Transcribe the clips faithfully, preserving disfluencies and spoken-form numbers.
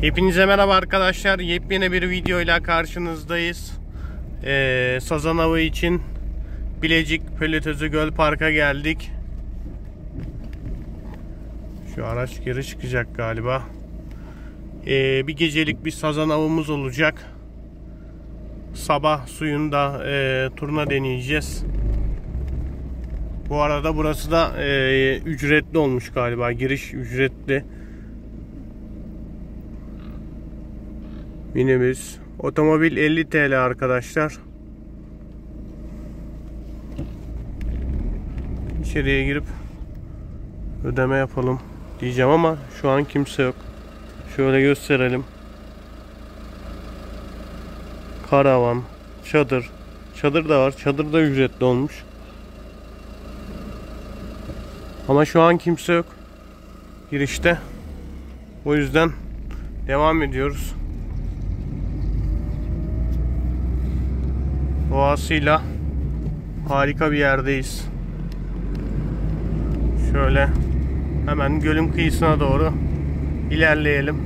Hepinize merhaba arkadaşlar. Yepyeni bir videoyla karşınızdayız. Ee, sazan avı için Bilecik Pölütözü Göl Park'a geldik. Şu araç geri çıkacak galiba. Ee, bir gecelik bir sazan avımız olacak. Sabah suyunda e, turna deneyeceğiz. Bu arada burası da e, ücretli olmuş galiba. Giriş ücretli. Minibüs. Otomobil elli TL arkadaşlar. İçeriye girip ödeme yapalım diyeceğim ama şu an kimse yok. Şöyle gösterelim. Karavan, çadır. Çadır da var. Çadır da ücretli olmuş. Ama şu an kimse yok girişte. O yüzden devam ediyoruz. Doğasıyla harika bir yerdeyiz. Şöyle hemen gölün kıyısına doğru ilerleyelim.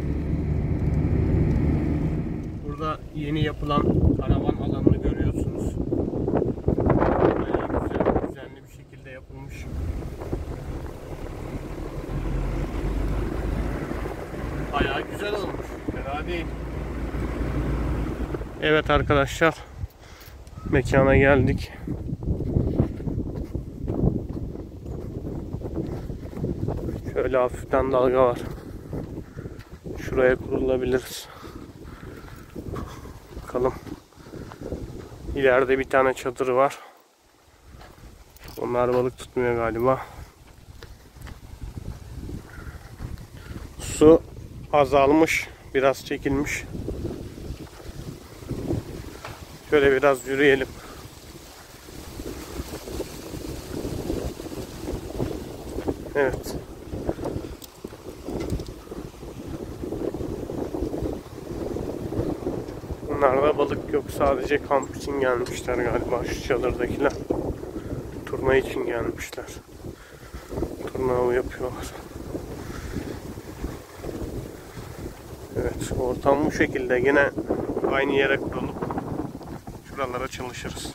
Burada yeni yapılan karavan alanını görüyorsunuz. Böyle güzel, düzenli bir şekilde yapılmış. Bayağı güzel olmuş. Fena değil. Evet arkadaşlar. Mekana geldik. Şöyle hafiften dalga var. Şuraya kurulabiliriz. Bakalım. İleride bir tane çadır var. Onlar balık tutmuyor galiba. Su azalmış. Biraz çekilmiş. Şöyle biraz yürüyelim. Evet. Bunlarda balık yok. Sadece kamp için gelmişler galiba. Şu çadırdakiler. Turna için gelmişler. Turna avı yapıyorlar. Evet. Ortam bu şekilde. Yine aynı yere kurulup şuralara çalışırız.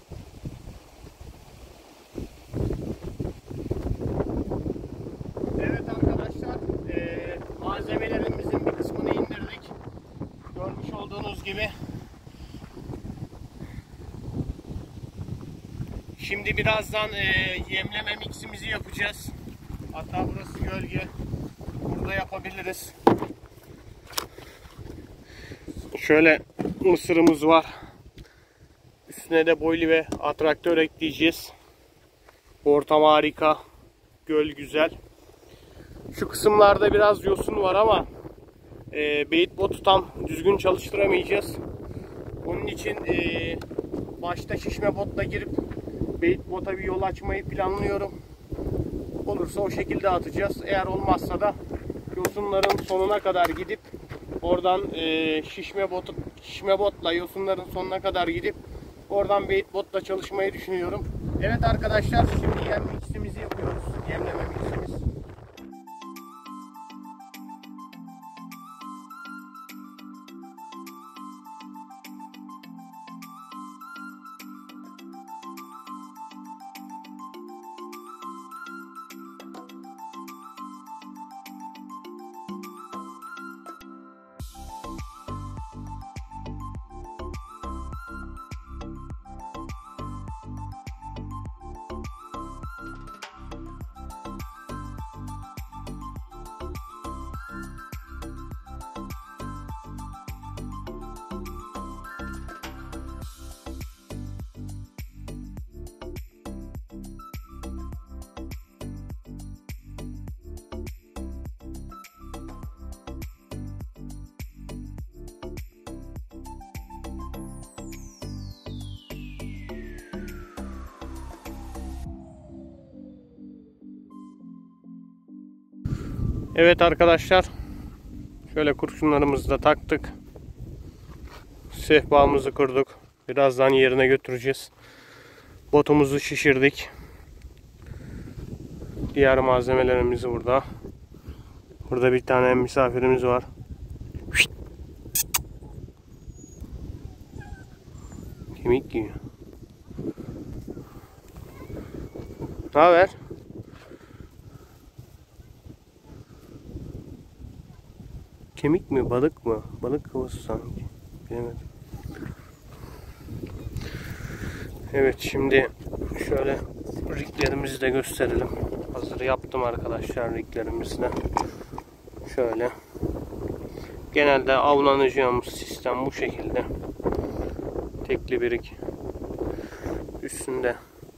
Evet arkadaşlar. E, malzemelerimizin bir kısmını indirdik. Görmüş olduğunuz gibi. Şimdi birazdan e, yemleme miximizi yapacağız. Hatta burası gölge. Burada yapabiliriz. Şöyle mısırımız var. Üstüne de boylu ve atraktör ekleyeceğiz. Ortam harika. Göl güzel. Şu kısımlarda biraz yosun var ama e, bait botu tam düzgün çalıştıramayacağız. Onun için e, başta şişme botla girip bait bota bir yol açmayı planlıyorum. Olursa o şekilde atacağız. Eğer olmazsa da yosunların sonuna kadar gidip oradan e, şişme botu şişme botla yosunların sonuna kadar gidip oradan bait botla çalışmayı düşünüyorum. Evet arkadaşlar, şimdi yem miximizi yapıyoruz. Yemleme miximiz. Evet arkadaşlar, şöyle kurşunlarımızı da taktık. Sehpamızı kurduk. Birazdan yerine götüreceğiz. Botumuzu şişirdik. Diğer malzemelerimiz burada. Burada bir tane misafirimiz var. Kemik giyiyor. Ne haber? Kemik mi, balık mı? Balık kafası sanki. Bilemedim. Evet, şimdi şöyle riglerimizi de gösterelim. Hazır yaptım arkadaşlar riglerimizi de. Şöyle. Genelde avlanacağımız sistem bu şekilde. Tekli bir rig. Üstünde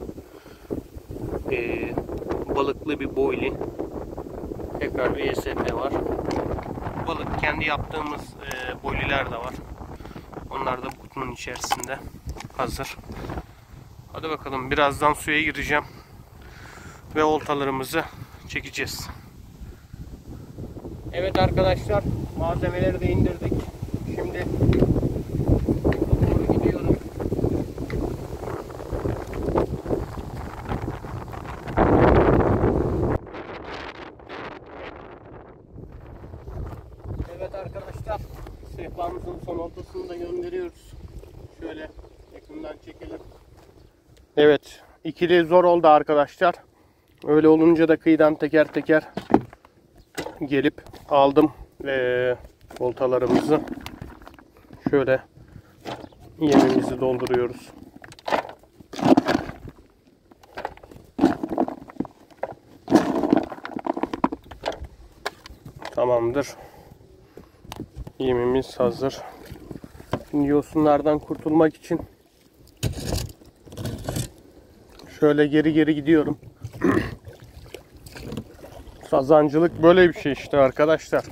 e, balıklı bir boyli. Tekrar bir E S P var. Balık kendi yaptığımız e, boyliler de var. Onlar da bu kutunun içerisinde. Hazır. Hadi bakalım, birazdan suya gireceğim. Ve oltalarımızı çekeceğiz. Evet arkadaşlar, malzemeleri de indirdik. Şimdi doğru gidiyorum. Evet arkadaşlar, sehpamızın son oltasını da gönderiyoruz. Şöyle yakından çekelim. Evet, ikili zor oldu arkadaşlar. Öyle olunca da kıyıdan teker teker gelip aldım ee, oltalarımızı. Şöyle yemimizi dolduruyoruz. Tamamdır. Yemimiz hazır. Şimdi yosunlardan kurtulmak için şöyle geri geri gidiyorum. Sazancılık böyle bir şey işte arkadaşlar.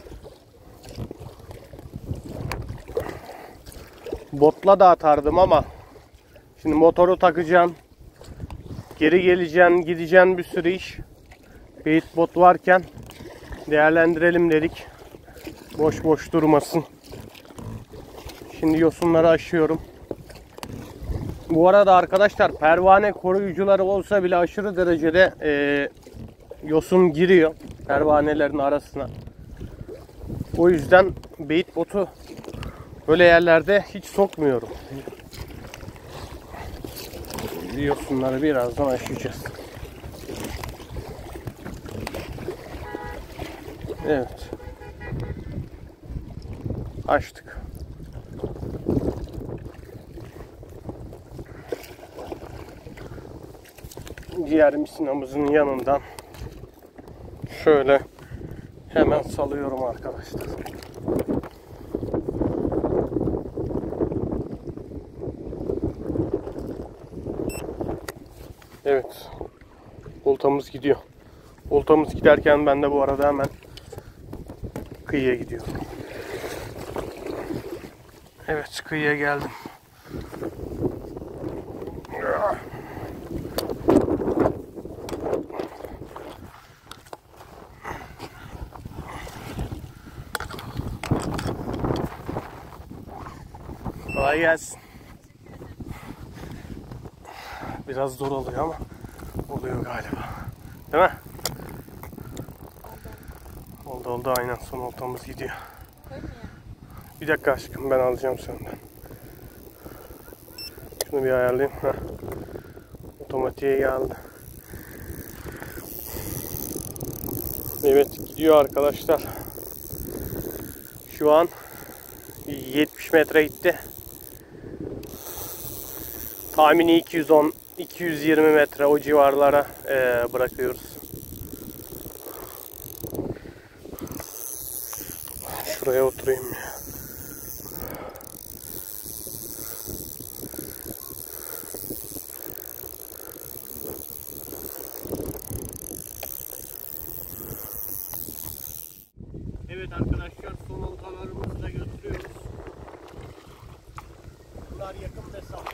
Botla da atardım ama şimdi motoru takacaksın, geri geleceksin, gideceksin, bir sürü iş. Bait bot varken değerlendirelim dedik. Boş boş durmasın. Şimdi yosunları aşıyorum. Bu arada arkadaşlar, pervane koruyucuları olsa bile aşırı derecede e, yosun giriyor pervanelerin arasına. O yüzden bait botu böyle yerlerde hiç sokmuyorum. Yosunları birazdan aşacağız. Evet. Açtık. Diğer misinamızın yanından şöyle hemen salıyorum arkadaşlar. Evet. Oltamız gidiyor. Oltamız giderken ben de bu arada hemen kıyıya gidiyorum. Evet, kıyıya geldim. Kolay gelsin. Biraz zor oluyor ama oluyor galiba. Değil mi? Oldu oldu, aynen, son oltamız gidiyor. Bir dakika aşkım, ben alacağım senden. Şunu bir ayarlayayım. Heh. Otomatiğe geldi. Evet, gidiyor arkadaşlar. Şu an yetmiş metre gitti. Tahmini iki yüz on iki yüz yirmi metre o civarlara e, bırakıyoruz. Şuraya oturayım ya. Evet arkadaşlar, son oltalarımızı da götürüyoruz. Bunlar yakın mesafe.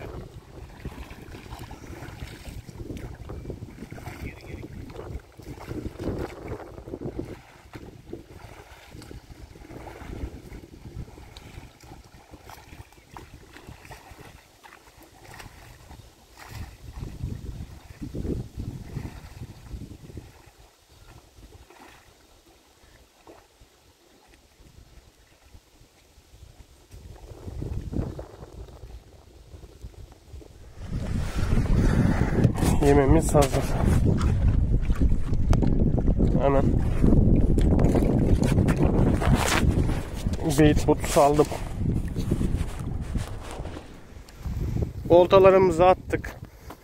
Yememiz hazır. Hemen bait botu saldım. Oltalarımızı attık.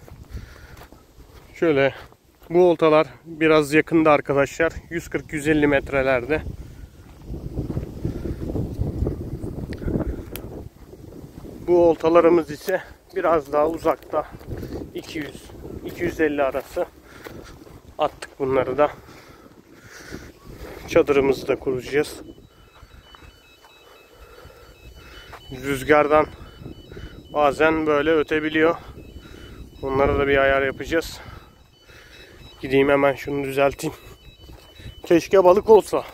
Şöyle bu oltalar biraz yakında arkadaşlar. yüz kırk yüz elli metrelerde. Bu oltalarımız ise biraz daha uzakta. iki yüz iki yüz elli arası. Attık bunları da. Çadırımızı da kuracağız. Rüzgardan bazen böyle ötebiliyor. Onlara da bir ayar yapacağız. Gideyim hemen şunu düzelteyim. Keşke balık olsa.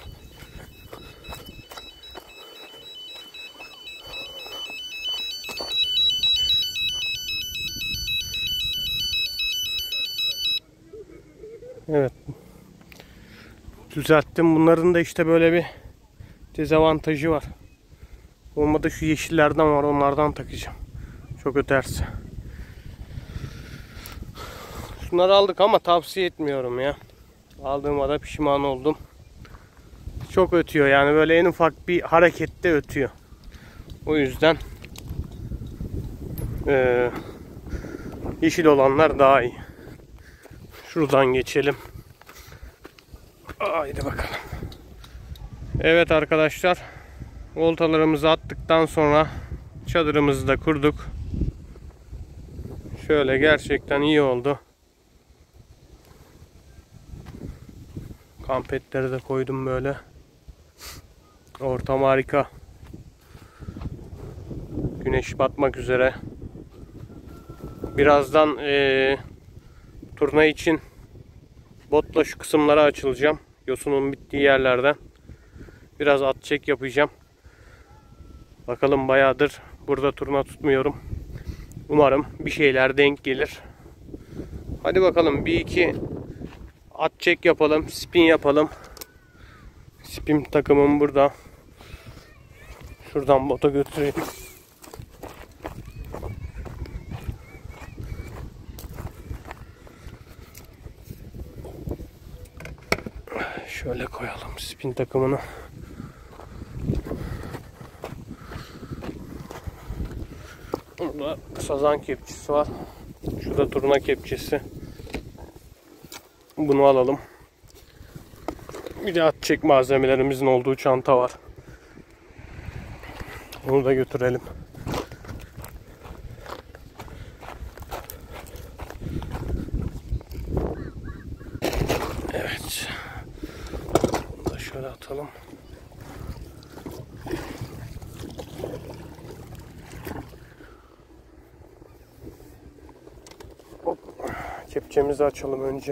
Evet. Düzelttim. Bunların da işte böyle bir dezavantajı var. Olmadı şu yeşillerden var. Onlardan takacağım. Çok öterse. Şunları aldık ama tavsiye etmiyorum ya. Aldığıma da pişman oldum. Çok ötüyor yani, böyle en ufak bir harekette ötüyor. O yüzden e, yeşil olanlar daha iyi. Şuradan geçelim. Haydi bakalım. Evet arkadaşlar. Oltalarımızı attıktan sonra çadırımızı da kurduk. Şöyle gerçekten iyi oldu. Kamp etleri de koydum böyle. Ortam harika. Güneş batmak üzere. Birazdan ee, turna için botla şu kısımlara açılacağım. Yosunun bittiği yerlerden. Biraz at çek yapacağım. Bakalım, bayağıdır burada turna tutmuyorum. Umarım bir şeyler denk gelir. Hadi bakalım, bir iki at çek yapalım. Spin yapalım. Spin takımım burada. Şuradan bota götüreyim. Şöyle koyalım spin takımını. Burada sazan kepçesi var. Şurada turna kepçesi. Bunu alalım. Bir de at çek malzemelerimizin olduğu çanta var. Onu da götürelim. Evet. Bunu da şöyle atalım. Hop. Kepçemizi açalım önce.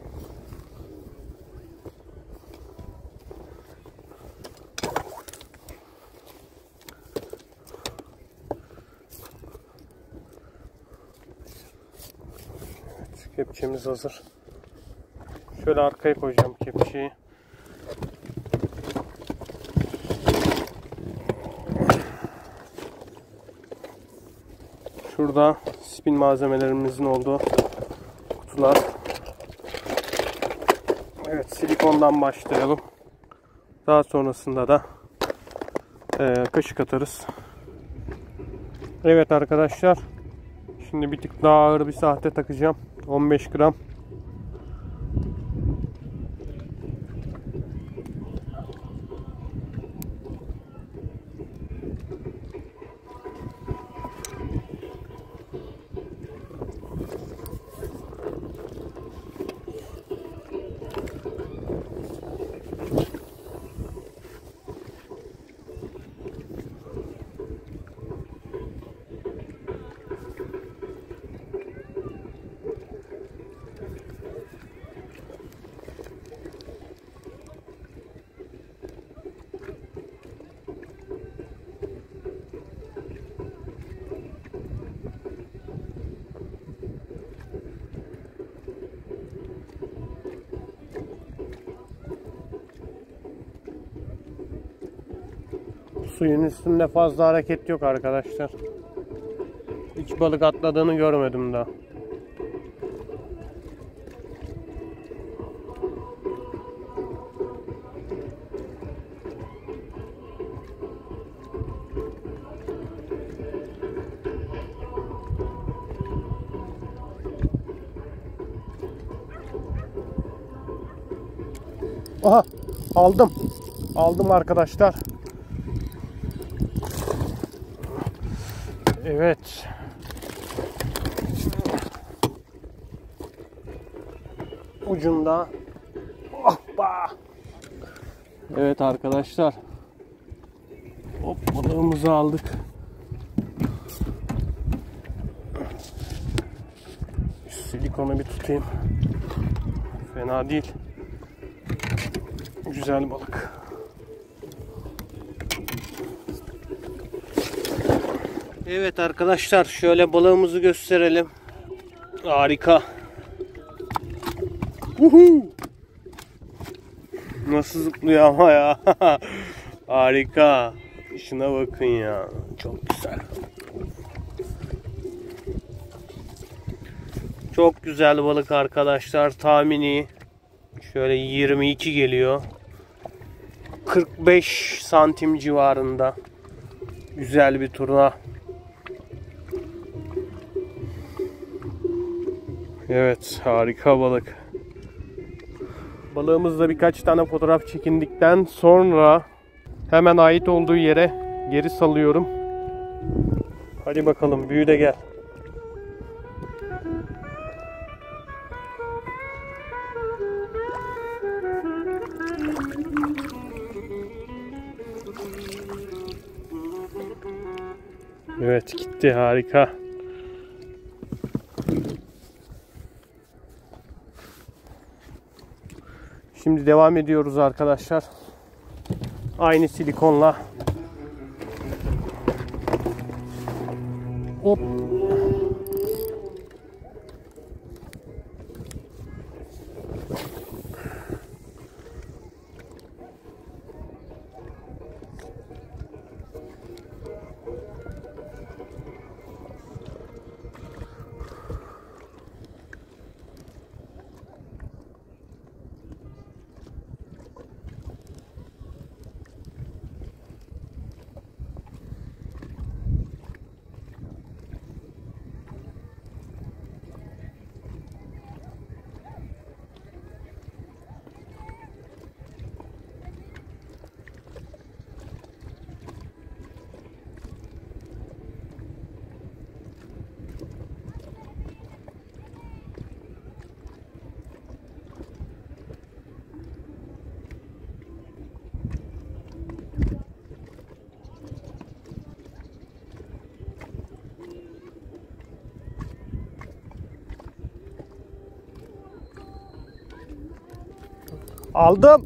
Kepçemiz hazır. Şöyle arkaya koyacağım kepçeyi. Şurada spin malzemelerimizin olduğu kutular. Evet, silikondan başlayalım. Daha sonrasında da e, kaşık atarız. Evet arkadaşlar. Şimdi bir tık daha ağır bir sahte takacağım. on beş gram. Suyun üstünde fazla hareket yok arkadaşlar. Hiç balık atladığını görmedim daha. Aha, aldım. Aldım arkadaşlar. Evet. Ucunda. Hoppa. Evet arkadaşlar. Hop, balığımızı aldık. Silikonu bir tutayım. Fena değil. Güzel balık. Evet arkadaşlar, şöyle balığımızı gösterelim. Harika. Uhu. Nasıl zıplıyor ama ya. Harika. Şuna bakın ya. Çok güzel. Çok güzel balık arkadaşlar. Tahmini şöyle yirmi iki geliyor. kırk beş santim civarında. Güzel bir turna. Evet, harika balık. Balığımızla birkaç tane fotoğraf çekindikten sonra hemen ait olduğu yere geri salıyorum. Hadi bakalım, büyü de gel. Evet, gitti, harika. Şimdi devam ediyoruz arkadaşlar. Aynı silikonla. Hop. Aldım.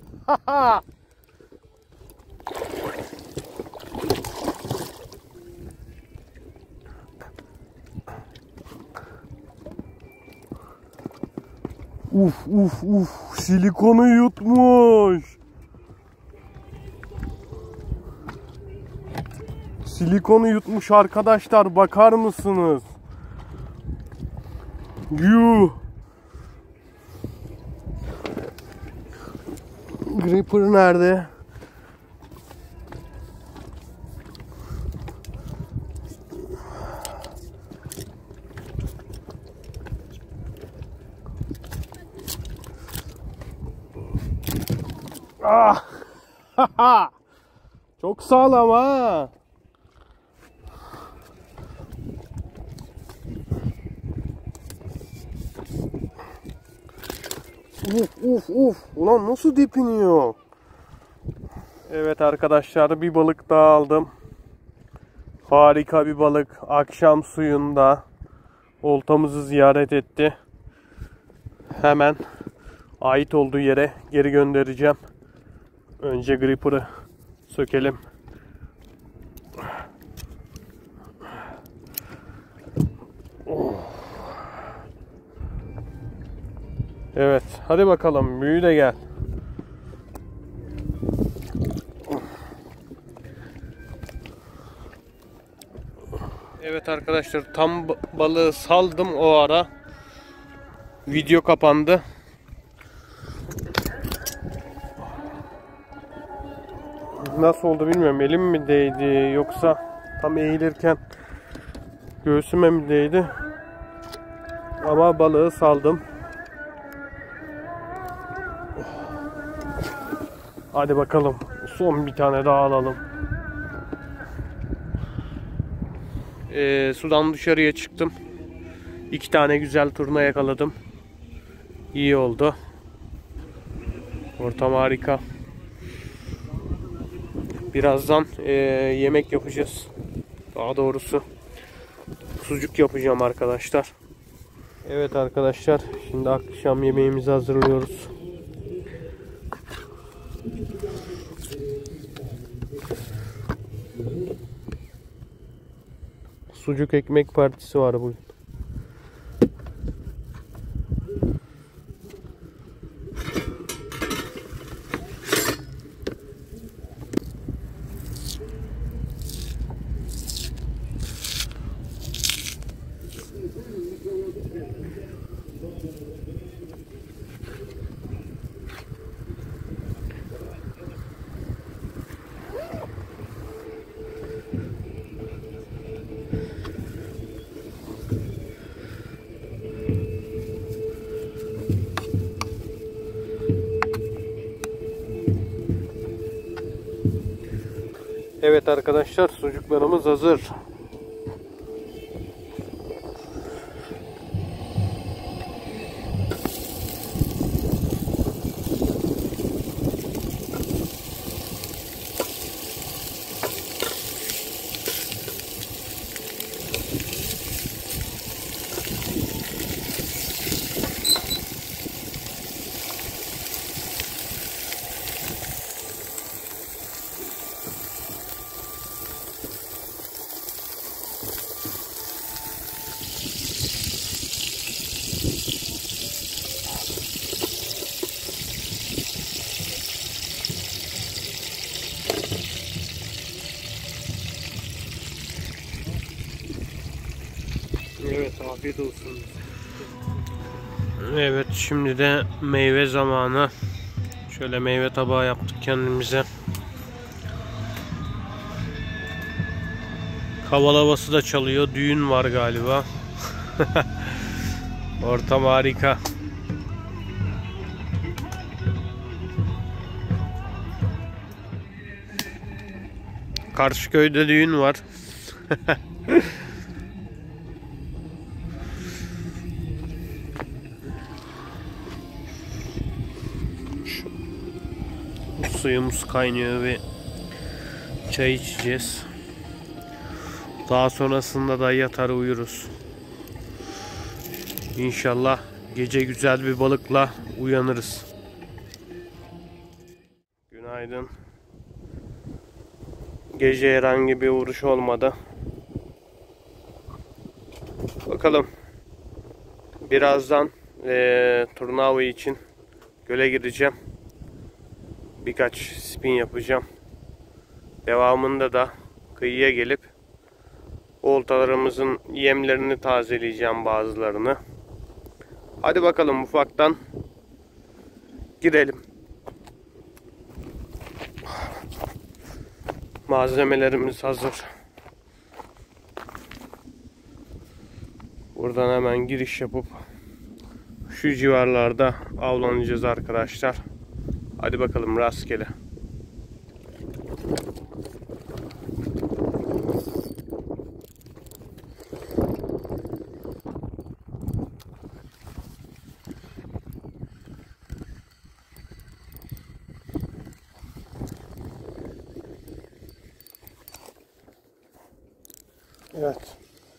Uf uf uf, silikonu yutmuş. Silikonu yutmuş arkadaşlar, bakar mısınız? Yuh. Gripper nerede? Ah! Çok sağlam ha. Uf uf uf. Ulan nasıl depiniyor? Evet arkadaşlar, bir balık daha aldım. Harika bir balık. Akşam suyunda oltamızı ziyaret etti. Hemen ait olduğu yere geri göndereceğim. Önce gripper'ı sökelim. Oh. Evet, hadi bakalım, büyü de gel. Evet arkadaşlar, tam balığı saldım o ara. Video kapandı. Nasıl oldu bilmiyorum. Elim mi değdi yoksa tam eğilirken göğsüme mi değdi? Ama balığı saldım. Hadi bakalım. Son bir tane daha alalım. Ee, sudan dışarıya çıktım. İki tane güzel turna yakaladım. İyi oldu. Ortam harika. Birazdan e, yemek yapacağız. Daha doğrusu sucuk yapacağım arkadaşlar. Evet arkadaşlar, şimdi akşam yemeğimizi hazırlıyoruz. Sucuk ekmek partisi var bugün. Evet arkadaşlar, sucuklarımız hazır. Evet, afiyet olsun. Evet, şimdi de meyve zamanı. Şöyle meyve tabağı yaptık kendimize. Kaval havası da çalıyor. Düğün var galiba. Ortam harika. Karşıköy'de düğün var. Suyumuz kaynıyor ve çay içeceğiz. Daha sonrasında da yatar uyuruz. İnşallah gece güzel bir balıkla uyanırız. Günaydın. Gece herhangi bir vuruş olmadı. Bakalım. Birazdan ee, turnuva için göle gireceğim. Birkaç spin yapacağım. Devamında da kıyıya gelip oltalarımızın yemlerini tazeleyeceğim, bazılarını. Hadi bakalım, ufaktan girelim. Malzemelerimiz hazır. Buradan hemen giriş yapıp şu civarlarda avlanacağız arkadaşlar. Hadi bakalım, rastgele. Evet.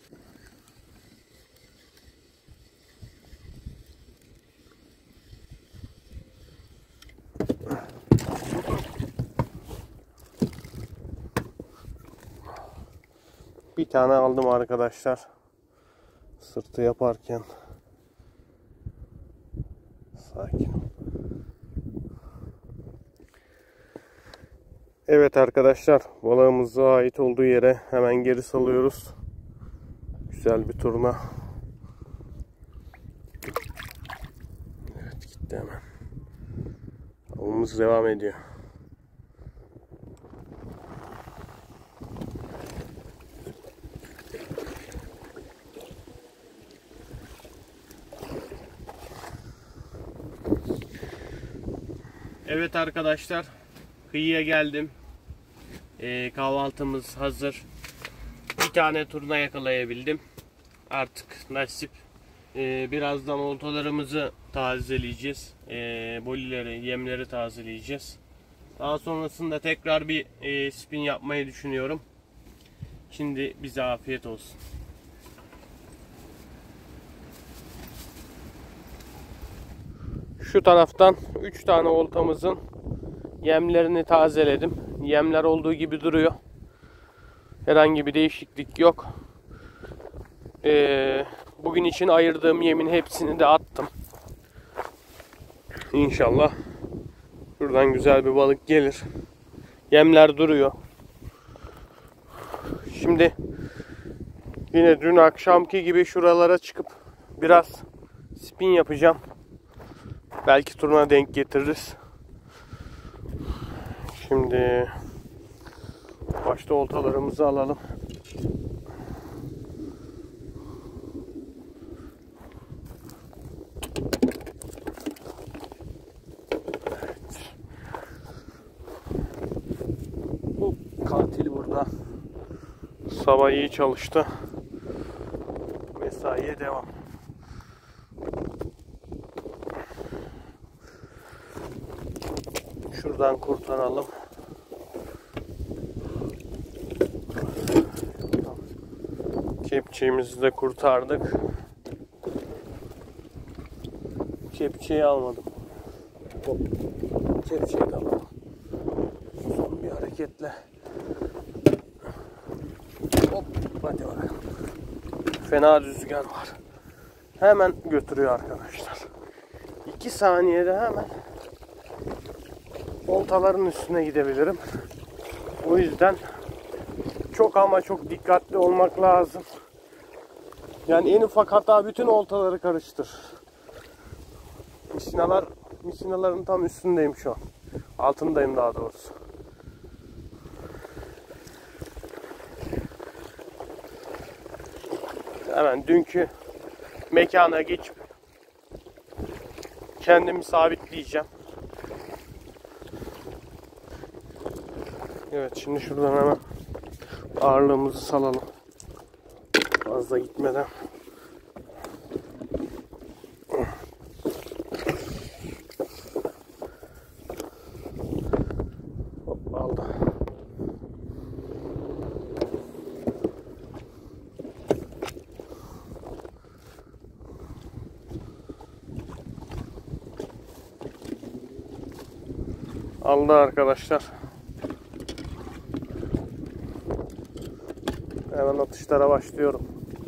Bir tane aldım arkadaşlar. Sırtı yaparken. Sakin. Evet arkadaşlar, balığımıza ait olduğu yere hemen geri salıyoruz. Güzel bir turna. Evet, gitti hemen. Avımız devam ediyor. Evet arkadaşlar, Kıyıya geldim. Ee, kahvaltımız hazır. Bir tane turna yakalayabildim. Artık nasip. Ee, birazdan oltalarımızı tazeleyeceğiz. Ee, bolileri, yemleri tazeleyeceğiz. Daha sonrasında tekrar bir e, spin yapmayı düşünüyorum. Şimdi bize afiyet olsun. Şu taraftan üç tane oltamızın yemlerini tazeledim. Yemler olduğu gibi duruyor. Herhangi bir değişiklik yok. Ee, bugün için ayırdığım yemin hepsini de attım. İnşallah şuradan güzel bir balık gelir. Yemler duruyor. Şimdi yine dün akşamki gibi şuralara çıkıp biraz spin yapacağım. Belki turuna denk getiririz. Şimdi başta oltalarımızı alalım. Evet. Bu katil burada. Sabah iyi çalıştı. Mesaiye devam. Şuradan kurtaralım. Kepçeğimizi de kurtardık. Kepçeyi almadım. Hop. Kepçeyi de alalım. Son bir hareketle. Hop. Hadi bakalım. Fena rüzgar var. Hemen götürüyor arkadaşlar. iki saniyede hemen oltaların üstüne gidebilirim. O yüzden çok ama çok dikkatli olmak lazım. Yani en ufak hata bütün oltaları karıştır. Misinalar, misinaların tam üstündeyim şu an. Altındayım daha doğrusu. Hemen dünkü mekana geçip kendimi sabitleyeceğim. Evet, şimdi şuradan hemen ağırlığımızı salalım. Fazla gitmeden. Hop, aldı. Aldı arkadaşlar. Hemen atışlara başlıyorum.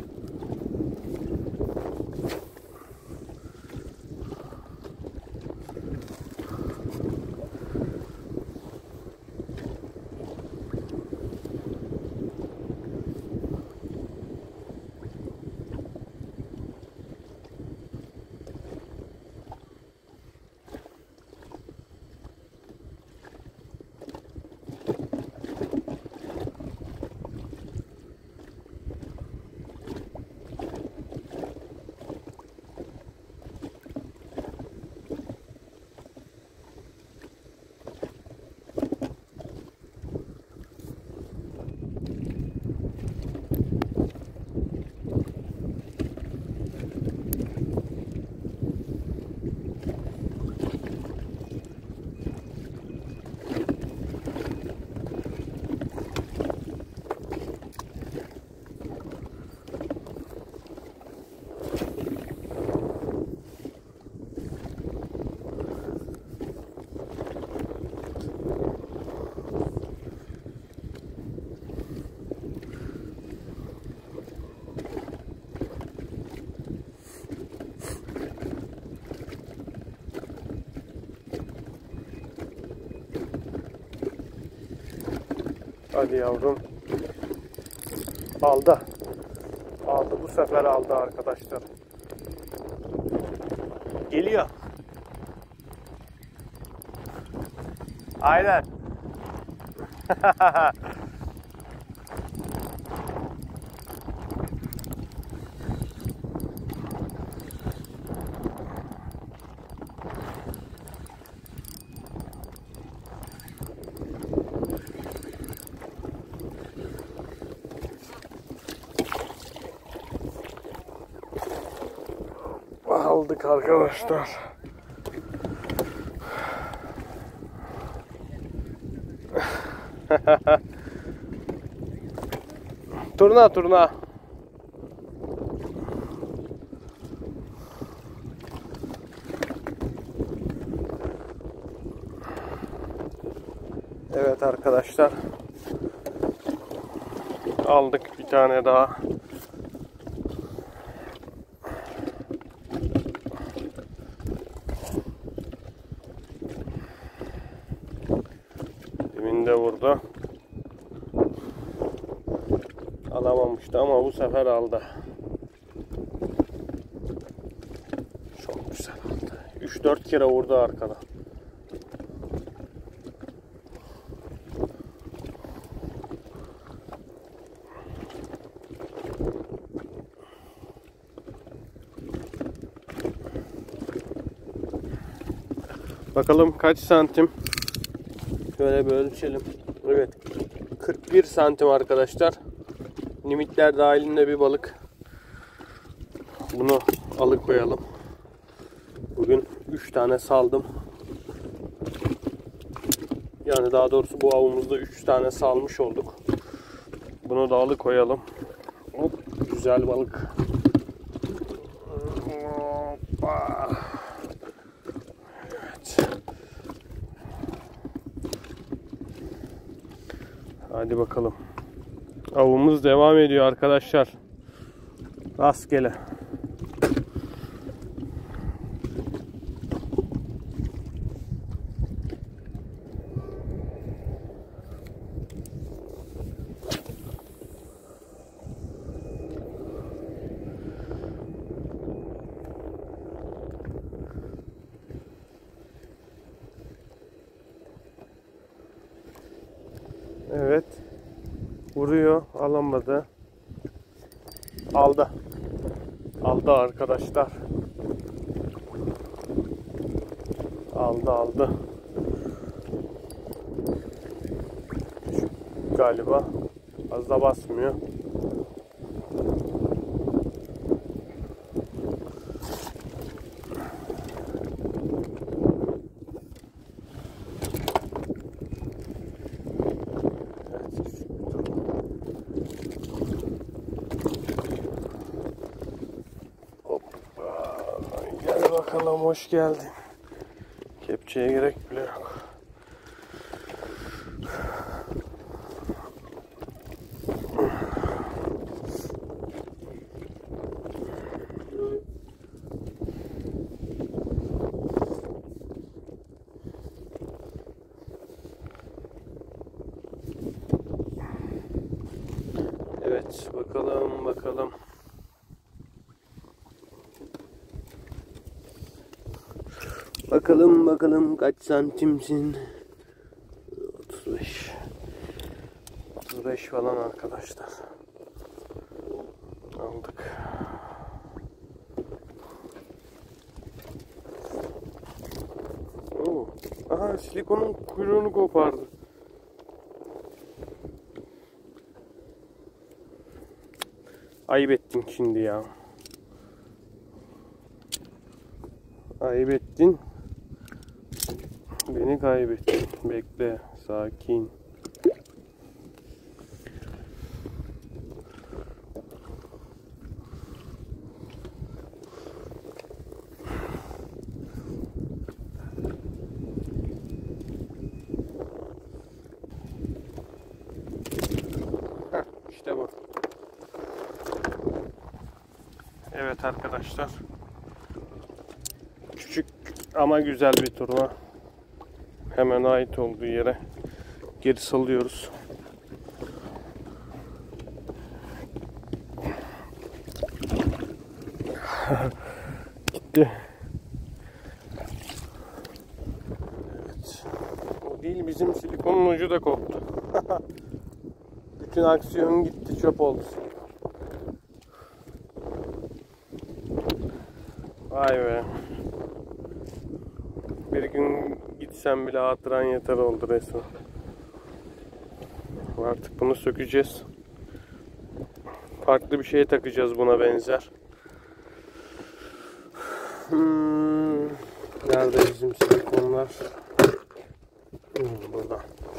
Hadi yavrum. Aldı. Aldı. Bu sefer aldı arkadaşlar. Geliyor. Aynen. aldık arkadaşlar. Turna turna. Evet arkadaşlar. Aldık bir tane daha. Demin de vurdu. Alamamıştı ama bu sefer aldı. Çok güzel aldı. üç dört kere vurdu arkada. Bakalım kaç santim? Şöyle bir ölçelim. Evet. kırk bir santim arkadaşlar. Limitler dahilinde bir balık. Bunu alıkoyalım. Bugün üç tane saldım. Yani daha doğrusu bu avımızda üç tane salmış olduk. Bunu da alıkoyalım. Hop, güzel balık. Hoppa. Evet. Hadi bakalım. Avımız devam ediyor arkadaşlar. Rastgele. Evet. Vuruyor. Alamadı. Aldı. Aldı arkadaşlar. Aldı aldı. Galiba. Az da basmıyor. Bakalım, hoş geldin. Kepçeye gerek bile yok. Evet, bakalım bakalım. Bakalım bakalım kaç santimsin? otuz beş. otuz beş falan arkadaşlar. Aldık. Oo. Aha, silikonun kuyruğunu kopardı. Ayıp ettin şimdi ya. Ayıp ettin. Beni kaybettin. Bekle. Sakin. Heh, işte bu. Evet arkadaşlar. Küçük ama güzel bir turna. Hemen ait olduğu yere geri salıyoruz. Gitti. Evet. O değil, bizim silikonun ucu da koptu. Bütün aksiyon gitti, çöp oldu. Vay be. Bir gün gitsem bile hatıran yeter oldu resmen. Artık bunu sökeceğiz. Farklı bir şeye takacağız buna benzer. Hmm, nerede bizim silikonlar? Hmm, burada.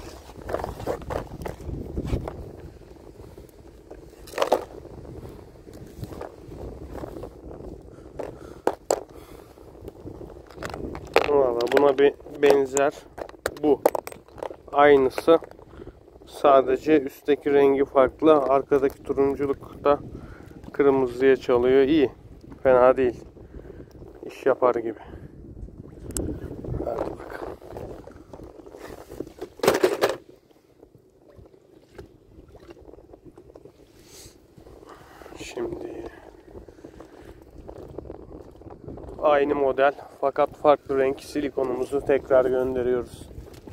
Valla buna bir benzer bu. Aynısı. Sadece üstteki rengi farklı. Arkadaki turunculuk da kırmızıya çalıyor. İyi. Fena değil. İş yapar gibi. Hadi bakalım. Şimdi aynı model fakat farklı renk silikonumuzu tekrar gönderiyoruz.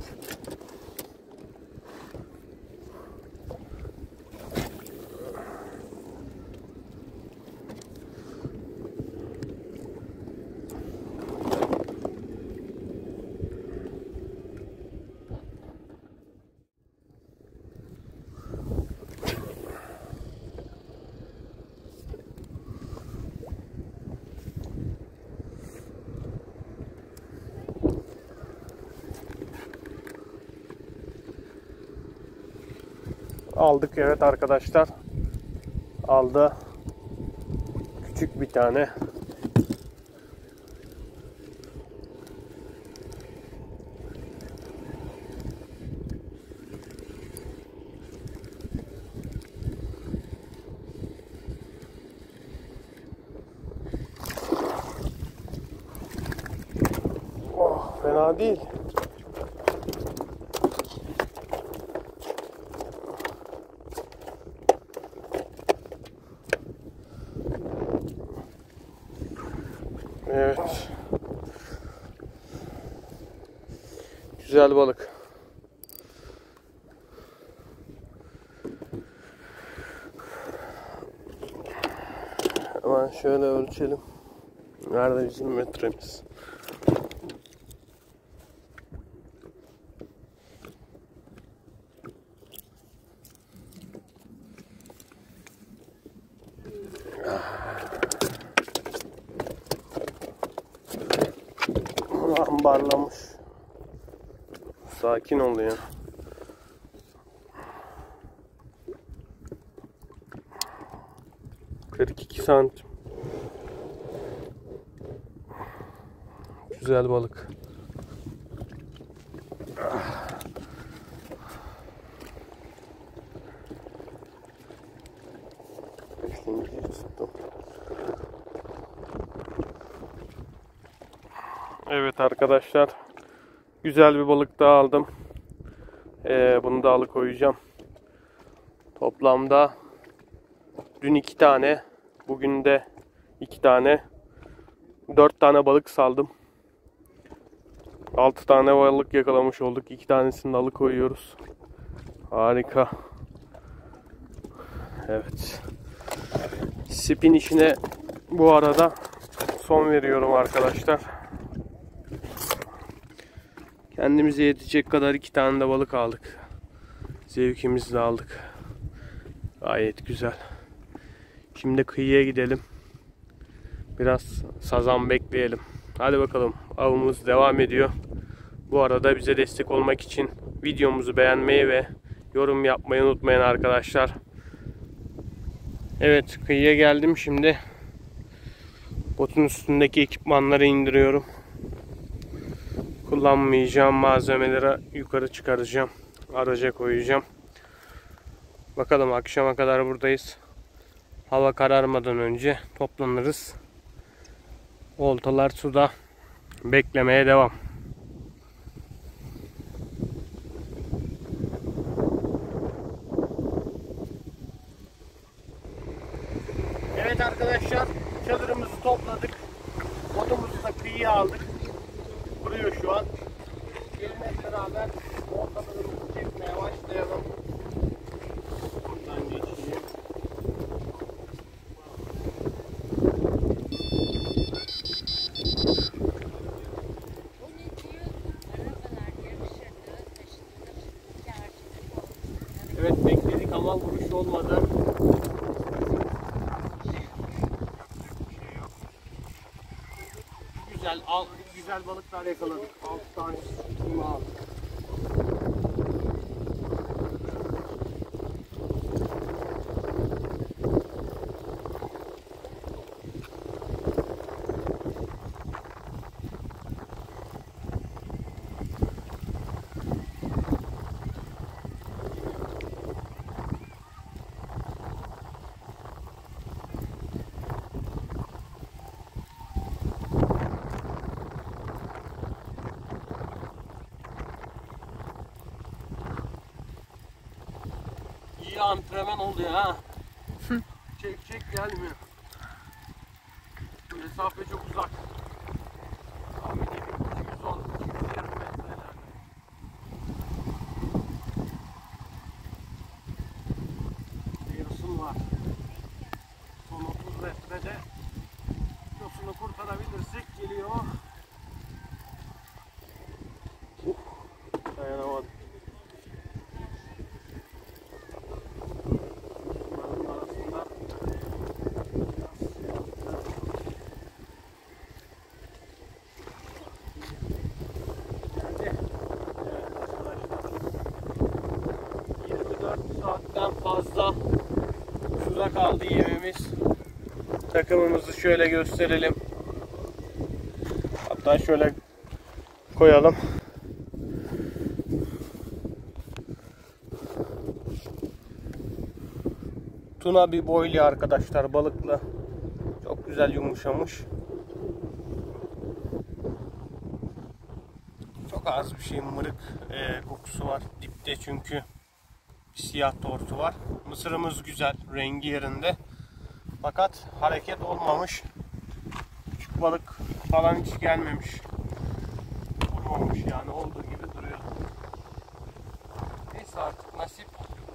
Aldık, evet arkadaşlar. Aldı. Küçük bir tane. Oh, fena değil. Evet. Güzel balık. Hemen şöyle ölçelim. Nerede bizim metremiz? Ambarlamış. Sakin ol ya. kırk iki santim. Güzel balık. Beşinciyi tuttum. Evet arkadaşlar. Güzel bir balık daha aldım. Ee, bunu da alıkoyacağım. Toplamda dün iki tane, bugün de iki tane, dört tane balık saldım. Altı tane balık yakalamış olduk. İki tanesini de alıkoyuyoruz. Harika. Evet. Spin işine bu arada son veriyorum arkadaşlar. Kendimize yetecek kadar iki tane de balık aldık. Zevkimizi de aldık. Gayet güzel. Şimdi kıyıya gidelim. Biraz sazan bekleyelim. Hadi bakalım. Avımız devam ediyor. Bu arada bize destek olmak için videomuzu beğenmeyi ve yorum yapmayı unutmayın arkadaşlar. Evet, kıyıya geldim şimdi. Botun üstündeki ekipmanları indiriyorum. Kullanmayacağım malzemeleri yukarı çıkaracağım. Araca koyacağım. Bakalım, akşama kadar buradayız. Hava kararmadan önce toplanırız. Oltalar suda. Beklemeye devam. Evet arkadaşlar, çadırımızı topladık. Botumuzu da kıyıya aldık. Duruyor şu an. Gelin hep beraber oltalarımızı çekmeye başlayalım. Buradan geçeyim. Evet, bekledik ama vuruş olmadı. güzel, al, güzel balıklar yakaladık. altı tane tuna aldık. İyi antrenman oldu ya. Çek çek gelmiyor. Mesafe çok uzak. Tahmini bir iki yüz on iki yüz yirmi metrelerde. Yarısın var. Son otuz metrede yosunu kurtarabilirsek geliyor. Uh, dayanamadım. Saatten fazla suda kaldı yemimiz. Takımımızı şöyle gösterelim. Hatta şöyle koyalım. Tuna bir boylu arkadaşlar, balıklı. Çok güzel yumuşamış. Çok az bir şey mırık e, kokusu var dipte çünkü. Siyah tortu var. Mısırımız güzel, rengi yerinde. Fakat hareket olmamış. Küçük balık falan hiç gelmemiş. Olmamış yani, olduğu gibi duruyor. Neyse artık nasip.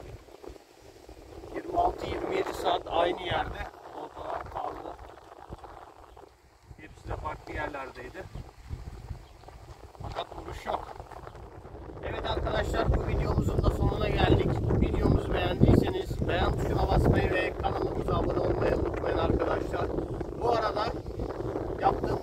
yirmi altı yirmi yedi saat aynı yerde oltalar kaldı. Hepsi de farklı yerlerdeydi. Fakat vuruş yok. Evet arkadaşlar, bu videomuzun da sonuna geldik. Videomuzu beğendiyseniz beğen tuşuna basmayı ve kanalımıza abone olmayı unutmayın arkadaşlar. Bu arada yaptığım